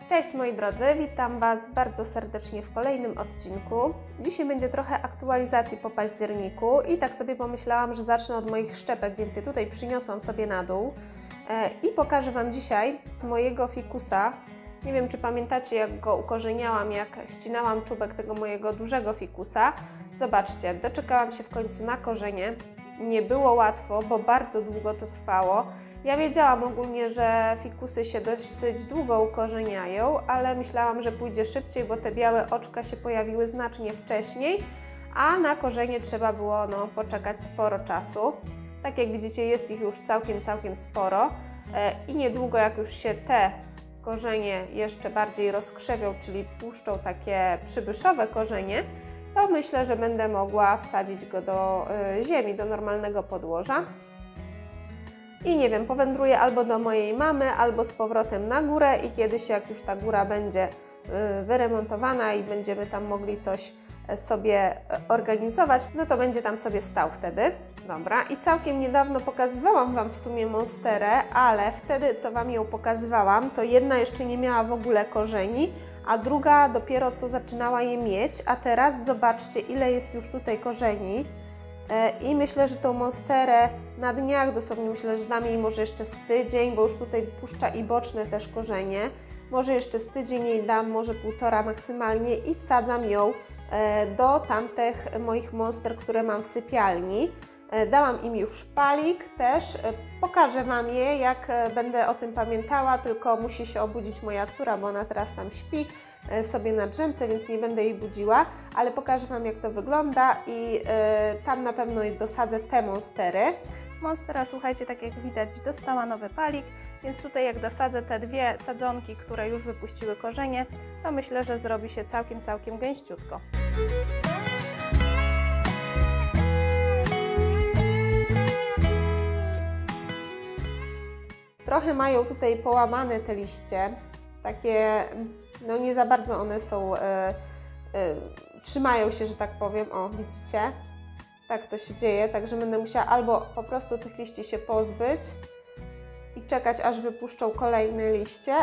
Cześć moi drodzy, witam Was bardzo serdecznie w kolejnym odcinku. Dzisiaj będzie trochę aktualizacji po październiku i tak sobie pomyślałam, że zacznę od moich szczepek, więc je tutaj przyniosłam sobie na dół i pokażę Wam dzisiaj mojego fikusa. Nie wiem, czy pamiętacie, jak go ukorzeniałam, jak ścinałam czubek tego mojego dużego fikusa. Zobaczcie, doczekałam się w końcu na korzenie. Nie było łatwo, bo bardzo długo to trwało. Ja wiedziałam ogólnie, że fikusy się dosyć długo ukorzeniają, ale myślałam, że pójdzie szybciej, bo te białe oczka się pojawiły znacznie wcześniej, a na korzenie trzeba było poczekać sporo czasu. Tak jak widzicie, jest ich już całkiem sporo i niedługo, jak już się te korzenie jeszcze bardziej rozkrzewią, czyli puszczą takie przybyszowe korzenie, to myślę, że będę mogła wsadzić go do ziemi, do normalnego podłoża. I nie wiem, powędruję albo do mojej mamy, albo z powrotem na górę i kiedyś, jak już ta góra będzie wyremontowana i będziemy tam mogli coś sobie organizować, no to będzie tam sobie stał wtedy. Dobra, i całkiem niedawno pokazywałam Wam w sumie monsterę, ale wtedy, co Wam ją pokazywałam, to jedna jeszcze nie miała w ogóle korzeni, a druga dopiero co zaczynała je mieć, a teraz zobaczcie, ile jest już tutaj korzeni. I myślę, że tą monsterę na dniach, dosłownie myślę, że dam jej może jeszcze z tydzień, bo już tutaj puszcza i boczne też korzenie. Może jeszcze z tydzień jej dam, może półtora maksymalnie i wsadzam ją do tamtych moich monster, które mam w sypialni. Dałam im już szpalik też, pokażę Wam je, jak będę o tym pamiętała, tylko musi się obudzić moja córa, bo ona teraz tam śpi sobie na drzemce, więc nie będę jej budziła, ale pokażę Wam, jak to wygląda i tam na pewno dosadzę te monstery. Monstera, słuchajcie, tak jak widać, dostała nowy palik, więc tutaj jak dosadzę te dwie sadzonki, które już wypuściły korzenie, to myślę, że zrobi się całkiem gęściutko. Trochę mają tutaj połamane te liście, takie, no nie za bardzo one są, trzymają się, że tak powiem, o widzicie, tak to się dzieje, także będę musiała albo po prostu tych liści się pozbyć i czekać, aż wypuszczą kolejne liście,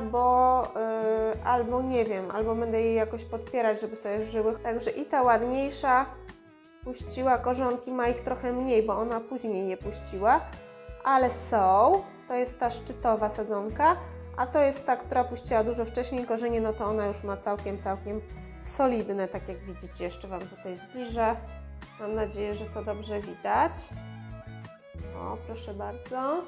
albo nie wiem, albo będę je jakoś podpierać, żeby sobie żyły. Także i ta ładniejsza puściła korzonki, ma ich trochę mniej, bo ona później je puściła, ale są. To jest ta szczytowa sadzonka, a to jest ta, która puściła dużo wcześniej korzenie, no to ona już ma całkiem solidne, tak jak widzicie. Jeszcze Wam tutaj zbliżę. Mam nadzieję, że to dobrze widać. O, proszę bardzo.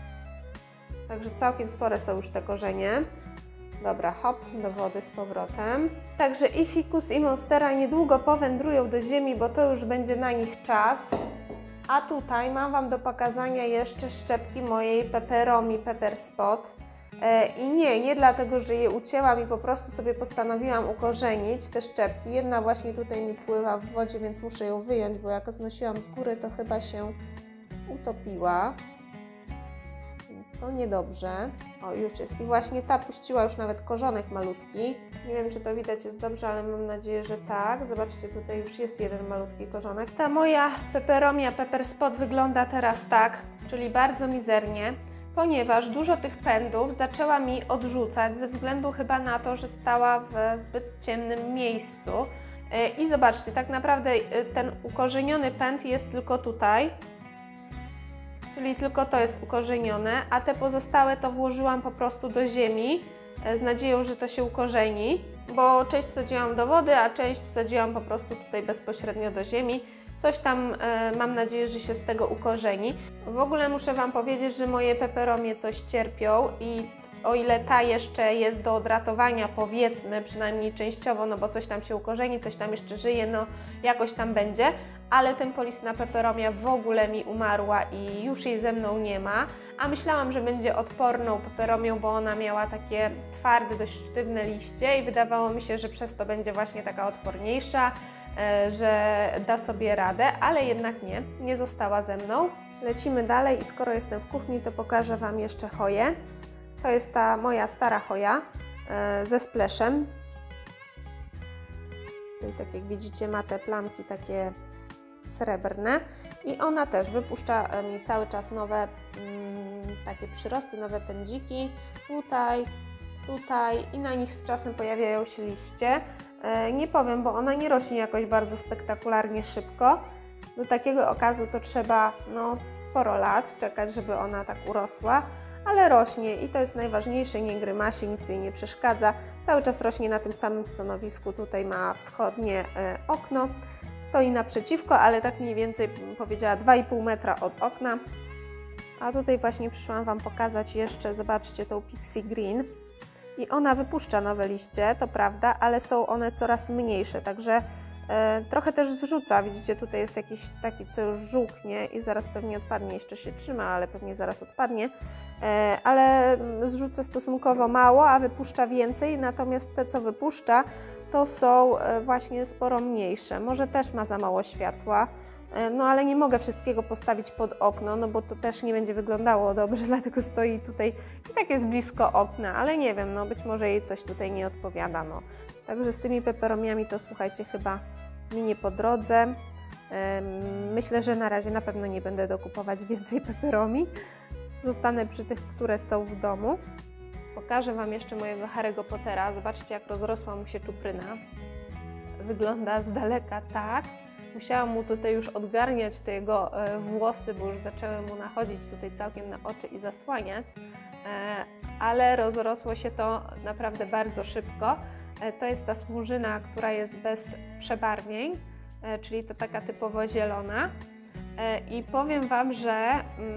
Także całkiem spore są już te korzenie. Dobra, hop, do wody z powrotem. Także i fikus, i monstera niedługo powędrują do ziemi, bo to już będzie na nich czas. A tutaj mam Wam do pokazania jeszcze szczepki mojej Peperomi Pepper Spot. I nie dlatego, że je ucięłam i po prostu sobie postanowiłam ukorzenić te szczepki. Jedna właśnie tutaj mi pływa w wodzie, więc muszę ją wyjąć, bo jak znosiłam z góry, to chyba się utopiła. Więc to niedobrze. O, już jest. I właśnie ta puściła już nawet korzonek malutki. Nie wiem, czy to widać jest dobrze, ale mam nadzieję, że tak. Zobaczcie, tutaj już jest jeden malutki korzonek. Ta moja Peperomia Pepper Spot wygląda teraz tak, czyli bardzo mizernie, ponieważ dużo tych pędów zaczęła mi odrzucać ze względu chyba na to, że stała w zbyt ciemnym miejscu. I zobaczcie, tak naprawdę ten ukorzeniony pęd jest tylko tutaj, czyli tylko to jest ukorzenione, a te pozostałe to włożyłam po prostu do ziemi z nadzieją, że to się ukorzeni, bo część wsadziłam do wody, a część wsadziłam po prostu tutaj bezpośrednio do ziemi. Coś tam mam nadzieję, że się z tego ukorzeni. W ogóle muszę Wam powiedzieć, że moje peperomie coś cierpią i o ile ta jeszcze jest do odratowania, powiedzmy, przynajmniej częściowo, no bo coś tam się ukorzeni, coś tam jeszcze żyje, no jakoś tam będzie, ale tempolistna peperomia w ogóle mi umarła i już jej ze mną nie ma, a myślałam, że będzie odporną peperomią, bo ona miała takie twarde, dość sztywne liście i wydawało mi się, że przez to będzie właśnie taka odporniejsza, że da sobie radę, ale jednak nie została ze mną. Lecimy dalej i skoro jestem w kuchni, to pokażę Wam jeszcze choję. To jest ta moja stara choja ze spleszem. Tutaj, tak jak widzicie, ma te plamki takie srebrne i ona też wypuszcza mi cały czas nowe takie przyrosty, nowe pędziki. Tutaj tutaj i na nich z czasem pojawiają się liście. Nie powiem, bo ona nie rośnie jakoś bardzo spektakularnie szybko. Do takiego okazu to trzeba sporo lat czekać, żeby ona tak urosła, ale rośnie i to jest najważniejsze, nie grymasi, nic jej nie przeszkadza. Cały czas rośnie na tym samym stanowisku, tutaj ma wschodnie okno. Stoi naprzeciwko, ale tak mniej więcej bym powiedziała 2,5 metra od okna. A tutaj właśnie przyszłam Wam pokazać jeszcze, zobaczcie, tą Pixie Green. I ona wypuszcza nowe liście, to prawda, ale są one coraz mniejsze, także trochę też zrzuca. Widzicie, tutaj jest jakiś taki, co już żółknie i zaraz pewnie odpadnie, jeszcze się trzyma, ale pewnie zaraz odpadnie. Ale zrzuca stosunkowo mało, a wypuszcza więcej, natomiast te, co wypuszcza, to są właśnie sporo mniejsze. Może też ma za mało światła, no ale nie mogę wszystkiego postawić pod okno, no bo to też nie będzie wyglądało dobrze, dlatego stoi tutaj i tak jest blisko okna, ale nie wiem, no być może jej coś tutaj nie odpowiada, no. Także z tymi peperomiami to słuchajcie, chyba mi nie po drodze. Myślę, że na razie na pewno nie będę dokupować więcej peperomi. Zostanę przy tych, które są w domu. Pokażę Wam jeszcze mojego Harry'ego Pottera. Zobaczcie, jak rozrosła mu się czupryna. Wygląda z daleka tak. Musiałam mu tutaj już odgarniać te jego włosy, bo już zaczęły mu nachodzić tutaj całkiem na oczy i zasłaniać. Ale rozrosło się to naprawdę bardzo szybko. To jest ta smurzyna, która jest bez przebarwień, czyli to taka typowo zielona. I powiem Wam, że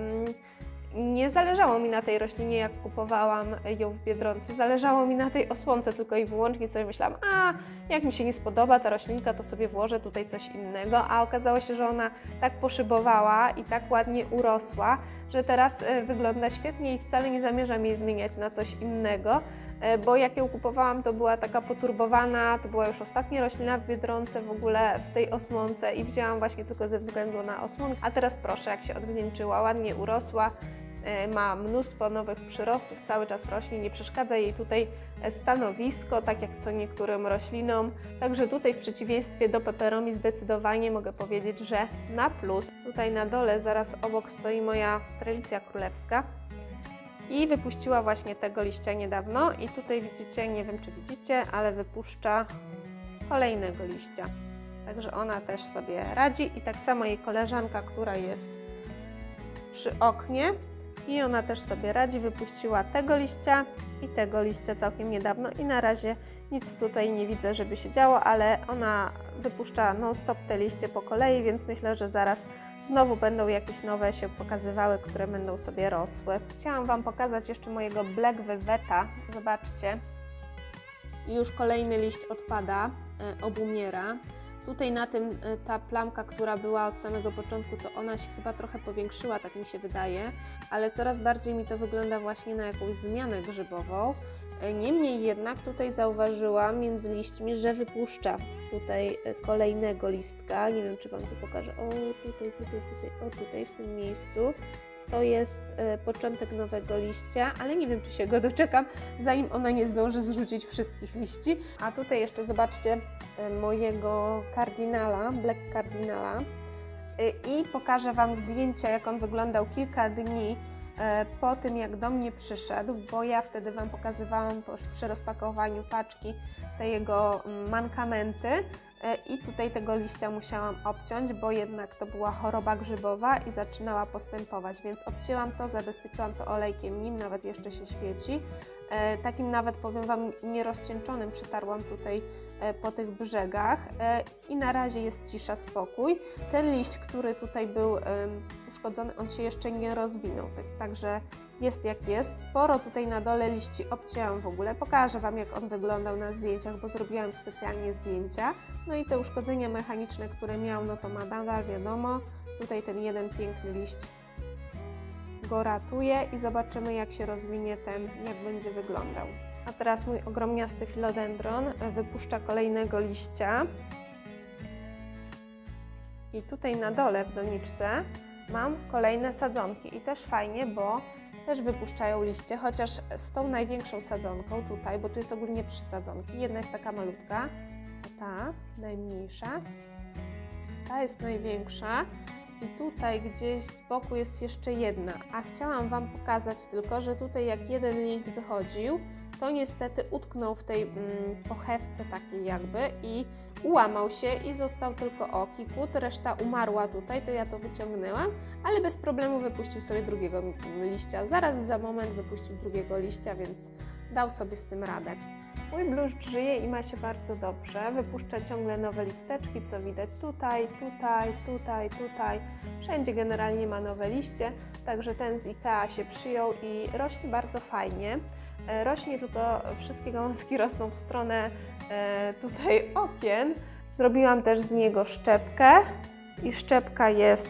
nie zależało mi na tej roślinie, jak kupowałam ją w Biedronce. Zależało mi na tej osłonce tylko i wyłącznie. Sobie myślałam, jak mi się nie spodoba ta roślinka, to sobie włożę tutaj coś innego. A okazało się, że ona tak poszybowała i tak ładnie urosła, że teraz wygląda świetnie i wcale nie zamierzam jej zmieniać na coś innego. Bo jak ją kupowałam, to była taka poturbowana, to była już ostatnia roślina w Biedronce w ogóle w tej osłonce i wzięłam właśnie tylko ze względu na osłonkę. A teraz proszę, jak się odwdzięczyła, ładnie urosła, ma mnóstwo nowych przyrostów, cały czas rośnie, nie przeszkadza jej tutaj stanowisko, tak jak co niektórym roślinom. Także tutaj w przeciwieństwie do peperomi zdecydowanie mogę powiedzieć, że na plus. Tutaj na dole zaraz obok stoi moja Strelicja królewska. I wypuściła właśnie tego liścia niedawno i tutaj widzicie, nie wiem czy widzicie, ale wypuszcza kolejnego liścia. Także ona też sobie radzi i tak samo jej koleżanka, która jest przy oknie i ona też sobie radzi, wypuściła tego liścia całkiem niedawno i na razie nic tutaj nie widzę, żeby się działo, ale ona wypuszcza non-stop te liście po kolei, więc myślę, że zaraz znowu będą jakieś nowe się pokazywały, które będą sobie rosły. Chciałam Wam pokazać jeszcze mojego Black Velveta. Zobaczcie, już kolejny liść odpada, obumiera. Tutaj na tym ta plamka, która była od samego początku, to ona się chyba trochę powiększyła, tak mi się wydaje, ale coraz bardziej mi to wygląda właśnie na jakąś zmianę grzybową. Niemniej jednak tutaj zauważyłam między liśćmi, że wypuszcza tutaj kolejnego listka. Nie wiem, czy Wam tu pokażę. O, tutaj w tym miejscu. To jest początek nowego liścia, ale nie wiem, czy się go doczekam, zanim ona nie zdąży zrzucić wszystkich liści. A tutaj jeszcze zobaczcie mojego kardynala, Black Kardynala i pokażę Wam zdjęcia, jak on wyglądał kilka dni po tym, jak do mnie przyszedł, bo ja wtedy Wam pokazywałam przy rozpakowaniu paczki te jego mankamenty i tutaj tego liścia musiałam obciąć, bo jednak to była choroba grzybowa i zaczynała postępować, więc obcięłam to, zabezpieczyłam to olejkiem nim, nawet jeszcze się świeci. Takim nawet, powiem Wam, nierozcieńczonym przytarłam tutaj po tych brzegach i na razie jest cisza, spokój. Ten liść, który tutaj był uszkodzony, on się jeszcze nie rozwinął, także jest jak jest. Sporo tutaj na dole liści obcięłam w ogóle. Pokażę Wam, jak on wyglądał na zdjęciach, bo zrobiłam specjalnie zdjęcia. No i te uszkodzenia mechaniczne, które miał, no to ma nadal, wiadomo. Tutaj ten jeden piękny liść go ratuje i zobaczymy, jak się rozwinie ten, jak będzie wyglądał. A teraz mój ogromniasty filodendron wypuszcza kolejnego liścia. I tutaj na dole w doniczce mam kolejne sadzonki i też fajnie, bo też wypuszczają liście, chociaż z tą największą sadzonką tutaj, bo tu jest ogólnie 3 sadzonki. Jedna jest taka malutka, a ta najmniejsza, ta jest największa i tutaj gdzieś z boku jest jeszcze jedna. A chciałam Wam pokazać tylko, że tutaj jak jeden liść wychodził, to niestety utknął w tej pochewce takiej jakby i ułamał się i został tylko kikut, reszta umarła tutaj, to ja to wyciągnęłam, ale bez problemu wypuścił sobie drugiego liścia. Zaraz za moment wypuścił drugiego liścia, więc dał sobie z tym radę. Mój bluszcz żyje i ma się bardzo dobrze. Wypuszcza ciągle nowe listeczki, co widać tutaj, tutaj, tutaj, tutaj. Wszędzie generalnie ma nowe liście, także ten z Ikea się przyjął i rośnie bardzo fajnie. Rośnie, tylko wszystkie gałązki rosną w stronę tutaj okien. Zrobiłam też z niego szczepkę i szczepka jest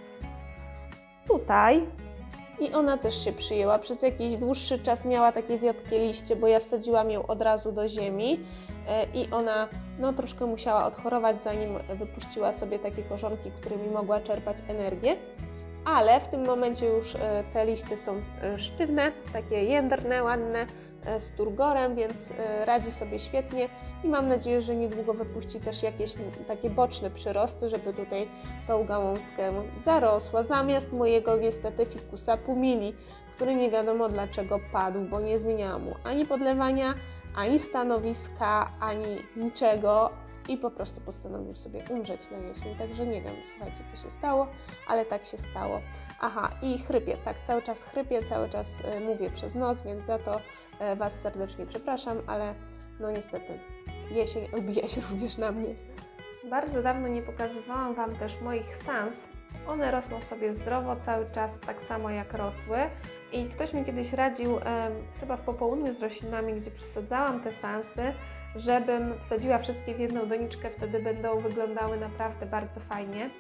tutaj. I ona też się przyjęła. Przez jakiś dłuższy czas miała takie wiotkie liście, bo ja wsadziłam ją od razu do ziemi i ona troszkę musiała odchorować, zanim wypuściła sobie takie korzonki, którymi mogła czerpać energię. Ale w tym momencie już te liście są sztywne, takie jędrne, ładne, z turgorem, więc radzi sobie świetnie i mam nadzieję, że niedługo wypuści też jakieś takie boczne przyrosty, żeby tutaj tą gałązkę zarosła, zamiast mojego niestety fikusa pumili, który nie wiadomo dlaczego padł, bo nie zmieniałam mu ani podlewania, ani stanowiska, ani niczego i po prostu postanowił sobie umrzeć na jesień, także nie wiem, słuchajcie, co się stało, ale tak się stało. Aha, i chrypię, tak, cały czas chrypię, cały czas mówię przez nos, więc za to Was serdecznie przepraszam, ale no niestety jesień odbija się również na mnie. Bardzo dawno nie pokazywałam Wam też moich sans. One rosną sobie zdrowo cały czas, tak samo jak rosły. I ktoś mi kiedyś radził, chyba w popołudniu z roślinami, gdzie przesadzałam te sansy, żebym wsadziła wszystkie w jedną doniczkę, wtedy będą wyglądały naprawdę bardzo fajnie.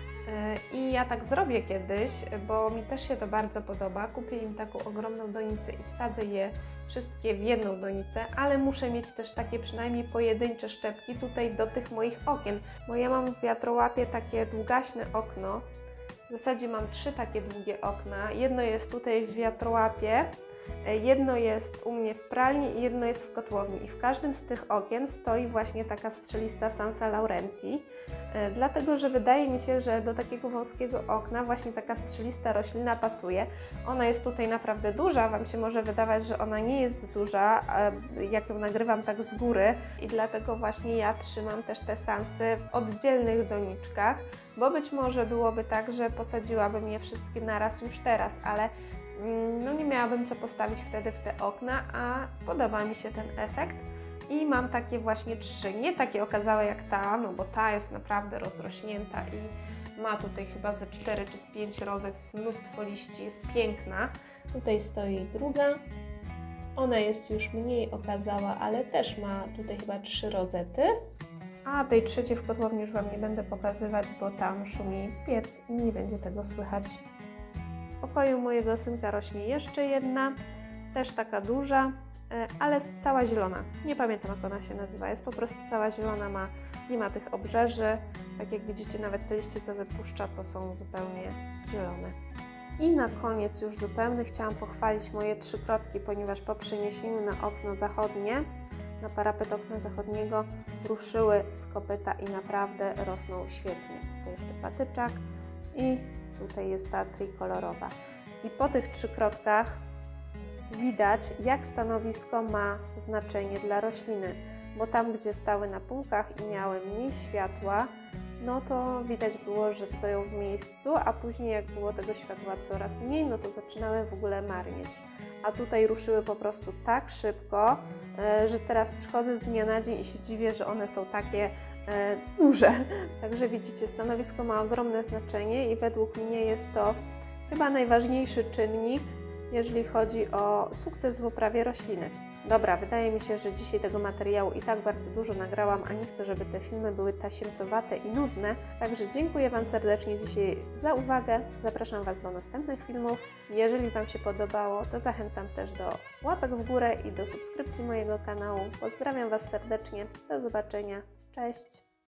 I ja tak zrobię kiedyś, bo mi też się to bardzo podoba. Kupię im taką ogromną donicę i wsadzę je wszystkie w jedną donicę, ale muszę mieć też takie przynajmniej pojedyncze szczepki tutaj do tych moich okien, bo ja mam w wiatrołapie takie długaśne okno. W zasadzie mam 3 takie długie okna. Jedno jest tutaj w wiatrołapie, jedno jest u mnie w pralni i jedno jest w kotłowni. I w każdym z tych okien stoi właśnie taka strzelista Sansa Laurenti, dlatego że wydaje mi się, że do takiego wąskiego okna właśnie taka strzelista roślina pasuje. Ona jest tutaj naprawdę duża, Wam się może wydawać, że ona nie jest duża, jak ją nagrywam tak z góry i dlatego właśnie ja trzymam też te sansy w oddzielnych doniczkach, bo być może byłoby tak, że posadziłabym je wszystkie naraz już teraz, ale no nie miałabym co postawić wtedy w te okna, a podoba mi się ten efekt i mam takie właśnie 3, nie takie okazałe jak ta, no bo ta jest naprawdę rozrośnięta i ma tutaj chyba ze 4 czy z 5 rozet, jest mnóstwo liści, jest piękna. Tutaj stoi druga, ona jest już mniej okazała, ale też ma tutaj chyba 3 rozety. A tej trzeciej w kotłowni już Wam nie będę pokazywać, bo tam szumi piec i nie będzie tego słychać. W pokoju mojego synka rośnie jeszcze jedna, też taka duża, ale cała zielona. Nie pamiętam, jak ona się nazywa, jest po prostu cała zielona, nie ma tych obrzeży. Tak jak widzicie, nawet te liście, co wypuszcza, to są zupełnie zielone. I na koniec już zupełny chciałam pochwalić moje 3 krotki, ponieważ po przeniesieniu na okno zachodnie, na parapet okna zachodniego ruszyły z kopyta i naprawdę rosną świetnie. To jeszcze patyczak i tutaj jest ta trikolorowa. I po tych 3 krotkach widać, jak stanowisko ma znaczenie dla rośliny, bo tam, gdzie stały na półkach i miały mniej światła, no to widać było, że stoją w miejscu, a później jak było tego światła coraz mniej, no to zaczynały w ogóle marnieć. A tutaj ruszyły po prostu tak szybko, że teraz przychodzę z dnia na dzień i się dziwię, że one są takie duże. Także widzicie, stanowisko ma ogromne znaczenie i według mnie jest to chyba najważniejszy czynnik, jeżeli chodzi o sukces w uprawie rośliny. Dobra, wydaje mi się, że dzisiaj tego materiału i tak bardzo dużo nagrałam, a nie chcę, żeby te filmy były tasiemcowate i nudne. Także dziękuję Wam serdecznie dzisiaj za uwagę. Zapraszam Was do następnych filmów. Jeżeli Wam się podobało, to zachęcam też do łapek w górę i do subskrypcji mojego kanału. Pozdrawiam Was serdecznie. Do zobaczenia. Cześć!